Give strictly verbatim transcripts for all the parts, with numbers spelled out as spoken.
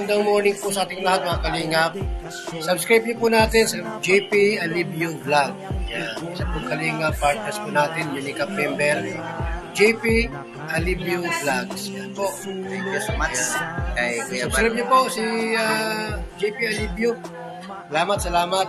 magandang morning po sa ating lahat mga kalingap. Subscribe niyo po natin sa J P Alibio Vlog. Yan, isa po kalingap, partners po natin, Unicap member, J P Alibio Vlogs. Yan po. Thank you so much. Kay Kuya Bal. Subscribe niyo po si uh, J P Alibio. Salamat, salamat.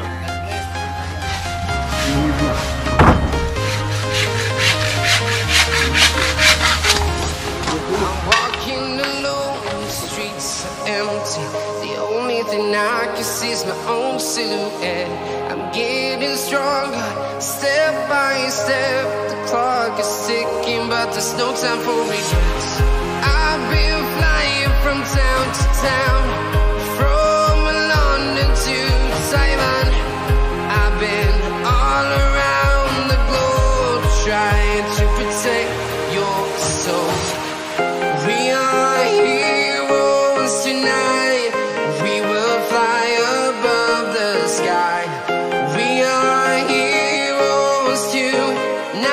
Empty. The only thing I can see is my own silhouette. I'm getting stronger, step by step. The clock is ticking, but there's no time for regrets. I've been flying from town to town, from London to Taiwan. I've been all around the globe trying to protect your soul. We are heroes tonight, we will fly above the sky. We are heroes tonight,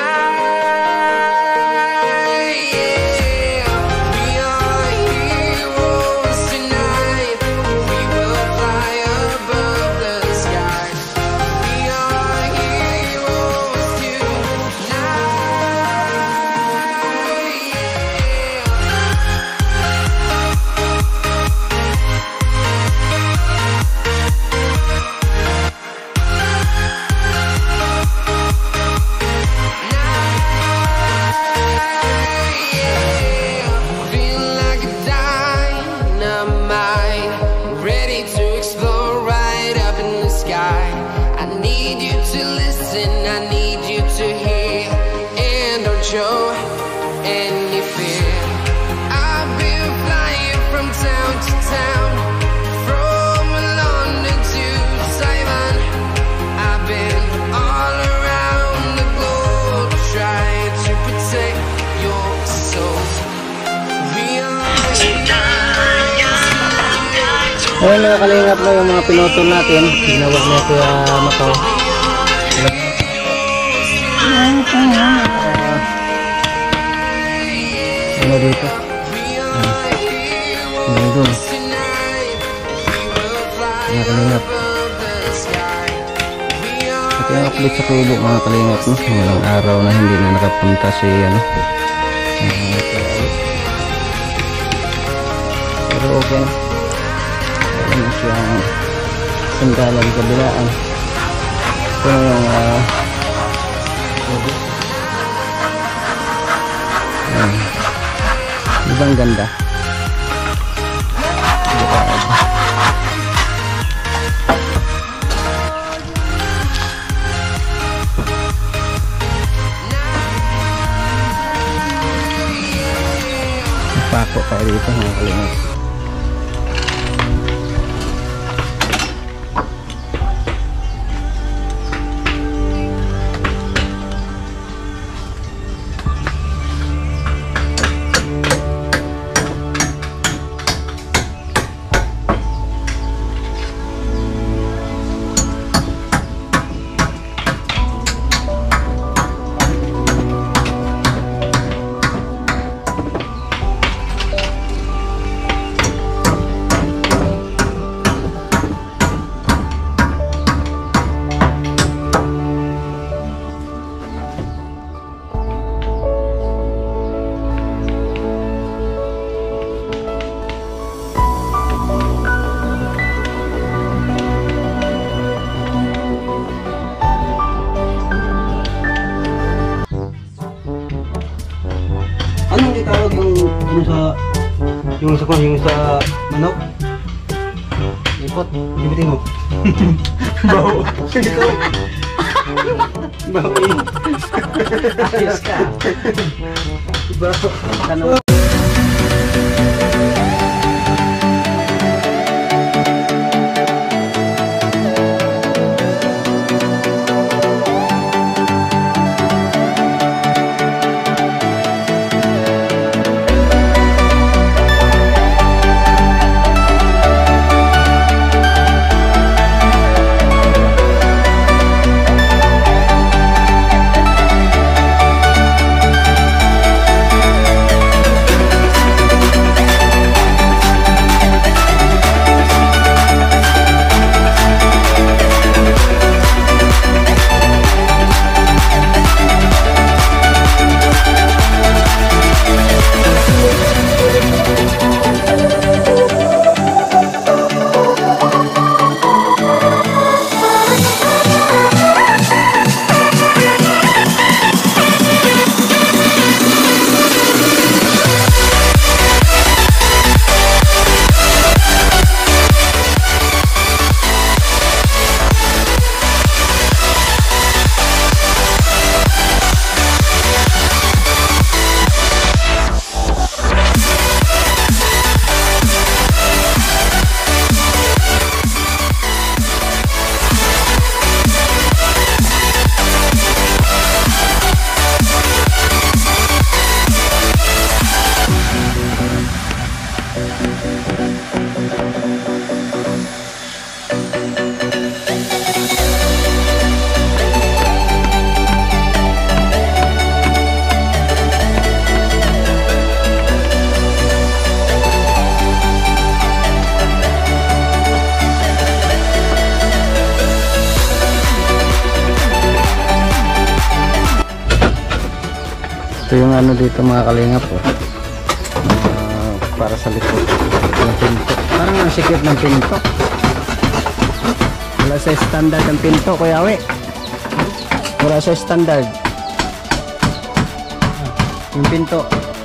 yeah. We are heroes tonight, we will fly above the sky. We are heroes tonight, show any fear. I've been flying from town to town, from London to Taiwan. I've been all around the globe trying to protect your soul. We are Ayun mga kalingap na yung mga pinotol natin. Ginawag na Kuya Macau. Ano dito? Ano doon? Mga kalingap. Ito yung upload sa kubo mga kalingap, no? Walang araw na hindi na nakapunta si ano. Pero okay na. Ano siyang sandalan kabilaan. Ito na yung uh, ayan. Diba ang ganda? Pako tayo dito mga kalingap. Anong itawag yung yung sa yung sa yung sa manok? Ipot, gibitin mo. Bawo. Ito. Bawo. Ayos ka. Bawo. Tanong. ano dito mga kalingap po. Uh, para sa likod ng pinto. Parang ang sikip ng pinto. Wala sa standard ng pinto, Kuya Awi. Wala sa standard. Yung pinto.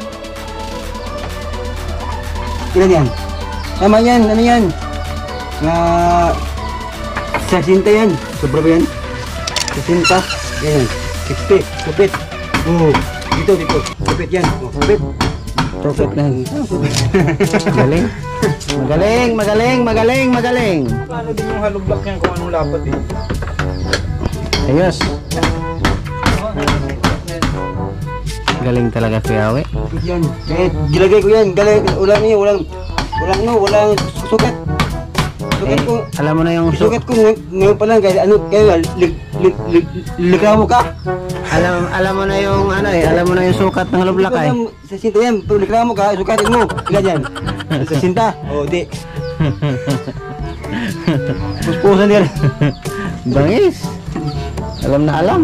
Ilan yan? Tama yan, ano yan? Na sasinta yan. Sobra ba yan? Sasinta. Yan. Sixty. Kupit. Oo. Dito, dito. Kupit yan. Oh, kupit. Profit na. Magaling. Magaling, magaling, magaling, magaling. Paano din yung hollow block niyan kung anong lapat eh? Ayos. Galing talaga Kuya Awi. Kupit yan. Eh, gilagay ko yan. Galing. Walang niyo, walang, walang no, walang sukat. Sukat Eh, ko. alam mo na yung su- Sukat ko ngay- ngayon pa lang. Kaya ano, kaya lig, lig, lig, ligaw mo ka. alam alam mo na yung ano eh, alam mo na yung sukat ng lublak eh. Sa sinta yan, pero ligaw mo ka, sukatin mo. Ilan yan? Sa sinta. O, di. Puspusan yan. Bangis. Alam na alam.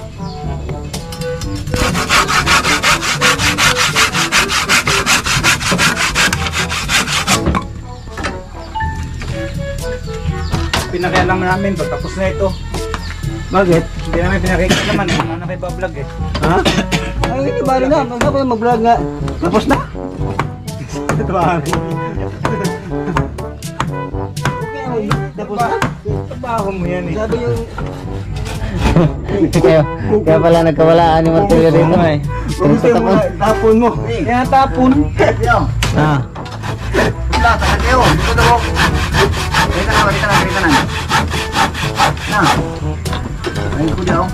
Pinakialam namin to, tapos na ito. Bakit? Hindi namin pinakialam naman, ano nakibablog eh. Ha? Ay, hindi bali na. Magkapa mag-vlog nga. Tapos na. Tapos na. Trabaho mo yan eh. Sabi yung... kaya, kaya pala nagkawalaan yung martilyo dito eh. Gusto mo, tapon mo. Yan tapon. Ah, Wala, tagal kayo. Dito daw. Dito na, dito na, dito na. Na. Ay, ko daw.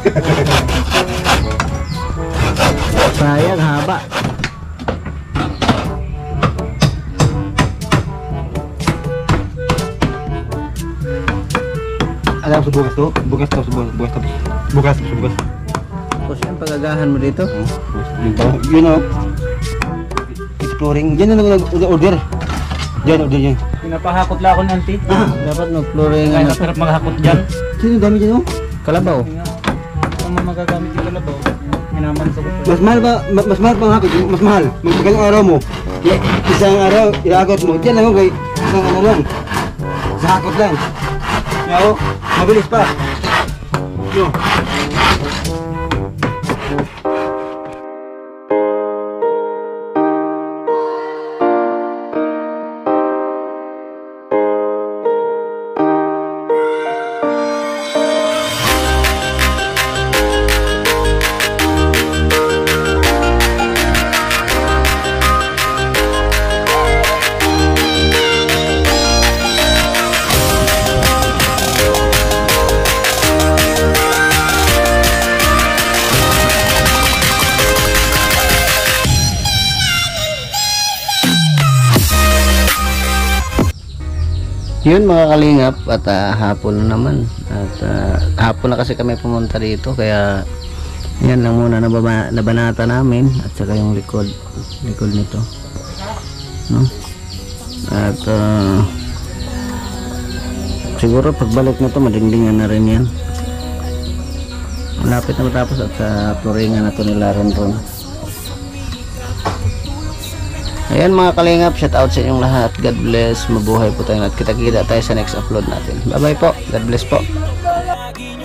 sayang haba. Alam sa bukas to? Bukas to, sa bukas. Bukas to. Bukas, sa bukas. Tapos yung pagagahan mo dito. You know, exploring. Yan na nag-order. Yan, order yan. Pinapahakot lang ako ng auntie. Dapat mag-flooring Kaya ano. napirap maghakot dyan. Sino dami dyan, oh? Kalabaw. Ang mga magagamit yung kalabaw, minamansa ko pa. Mas mahal ba? ma- Mas mahal pa ang hakot? Mas mahal. Magpagang araw mo. i- Isang araw, iakot mo. Diyan lang, okay? Isang ano lang. Sa hakot lang. Yan, oh. Mabilis pa. Yo. Yun mga kalingap at ah, hapon na naman at ah, hapon na kasi kami pumunta dito kaya yan lang muna nababa, nabanata namin at saka yung likod likod nito no? At ah, siguro pagbalik na to madingdingan na rin yan, malapit na matapos at sa floringan na to nila ron ron. Ayan mga kalingap, shout out sa inyong lahat. God bless, mabuhay po tayo at kita-kita tayo sa next upload natin. Bye bye po, God bless po.